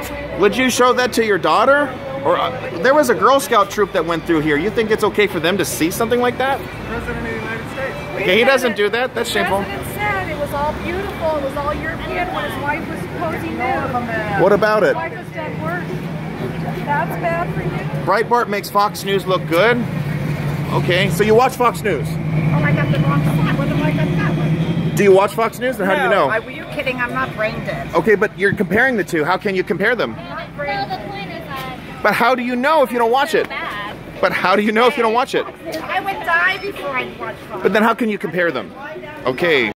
Would you show that to your daughter? Or there was a Girl Scout troop that went through here. You think it's okay for them to see something like that? President of the United States. Okay, he doesn't do that. That's shameful. The president said it was all beautiful, it was all European when his wife was posing nude. What about it? Why does that work? That's bad for you? Breitbart makes Fox News look good. Okay, so you watch Fox News. Oh, I got the wrong side. What am I got that one? Do you watch Fox News, or how do you know? Were you kidding? I'm not brain dead. Okay, but you're comparing the two. How can you compare them? But how do you know if you don't watch it? But how do you know if you don't watch it? I would die before I watch Fox. But then how can you compare them? Okay.